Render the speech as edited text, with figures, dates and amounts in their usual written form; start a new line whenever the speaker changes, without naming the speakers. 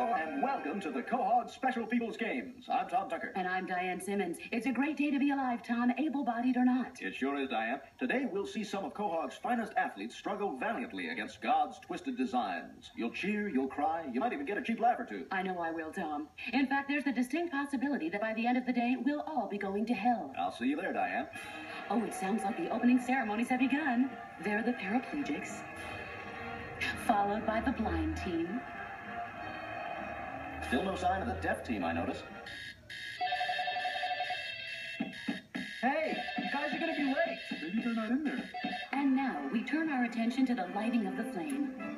Hello and welcome to the Quahog Special People's Games. I'm Tom Tucker.
And I'm Diane Simmons. It's a great day to be alive, Tom, able-bodied or not.
It sure is, Diane. Today we'll see some of Quahog's finest athletes struggle valiantly against God's twisted designs. You'll cheer, you'll cry, you might even get a cheap laugh or two.
I know I will, Tom. In fact, there's the distinct possibility that by the end of the day, we'll all be going to hell.
I'll see you there, Diane.
Oh, it sounds like the opening ceremonies have begun. They're the paraplegics, followed by the blind team.
Still no sign of the deaf team, I notice. Hey, you guys are gonna be late. Maybe they're not in there.
And now we turn our attention to the lighting of the flame.